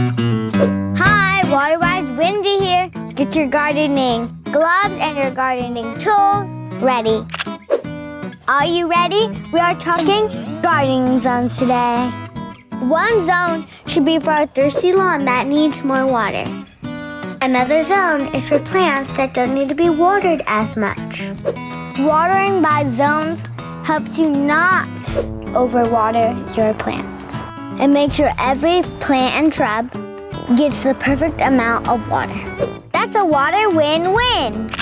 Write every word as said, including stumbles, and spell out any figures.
Hi, Water Wise Wendy here. Get your gardening gloves and your gardening tools ready. Are you ready? We are talking gardening zones today. One zone should be for a thirsty lawn that needs more water. Another zone is for plants that don't need to be watered as much. Watering by zones helps you not overwater your plants and make sure every plant and shrub gets the perfect amount of water. That's a water win-win.